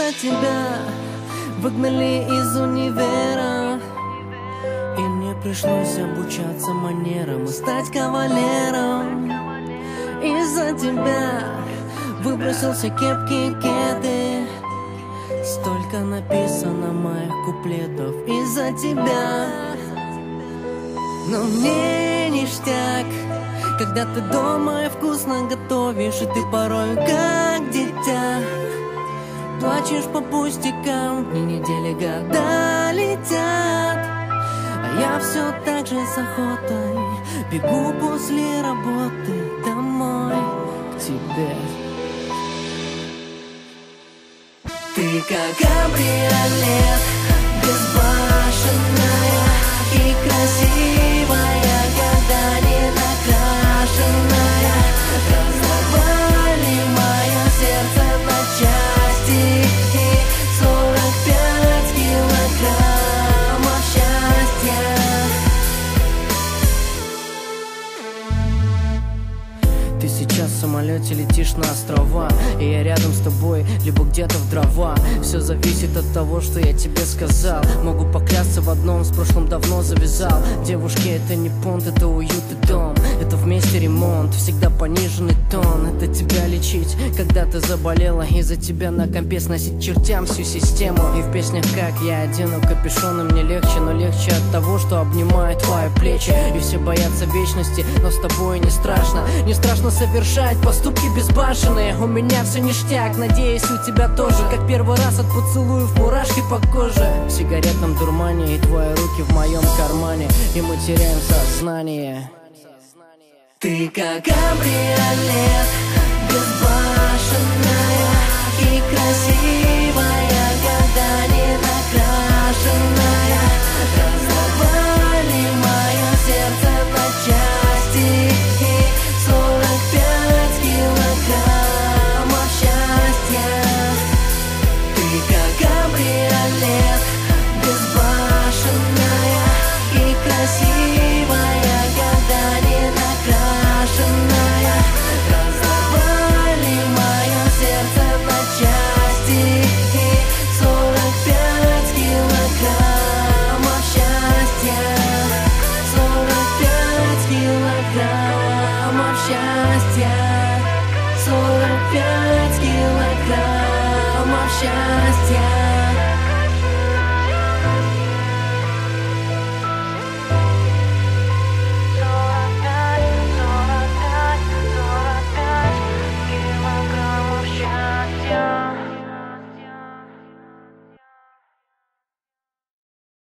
Из-за тебя выгнали из универа, и мне пришлось обучаться манерам и стать кавалером. Из-за тебя выбросил все кепки и кеды, столько написано моих куплетов из-за тебя. Но мне ништяк, когда ты дома и вкусно готовишь, и ты порой как дитя плачешь по пустякам, и недели года летят, а я все так же с охотой бегу после работы домой к тебе. Ты как кабриолет, безбашенная и красивая, года не накрашенная, разорвали мое сердце на части, и 45 килограммов счастья. Ты сейчас в самолете летишь на острова, и я рядом с тобой, либо где-то в дрова. Все зависит от того, что я тебе сказал. Могу поклясться в одном, с прошлым давно завязал. Девушки, это не понт, это уют и дом. Это вместе ремонт, всегда пониженный тон. Это тебя лечить, когда ты заболела. Из-за тебя на компе сносить чертям всю систему. И в песнях как я одену капюшон, и мне легче, но легче от того, что обнимает твои плечи. И все боятся вечности, но с тобой не страшно. Не страшно совершать поступки безбашенные. У меня все ништяк, надеюсь, у тебя тоже. Как первый раз от поцелуев мурашки по коже. В сигаретном дурмане, и твои руки в моем кармане, и мы теряем сознание. Ты как кабриолет, безбашенная и красивая, года не накрашенная, разорвали мое сердце на части, и 45 килограммов счастья. Ты как кабриолет, безбашенная и красивая, года не накрашенная, разорвали мое сердце на части, и 45 килограммов счастья. 45 килограммов счастья. 45 килограммов счастья.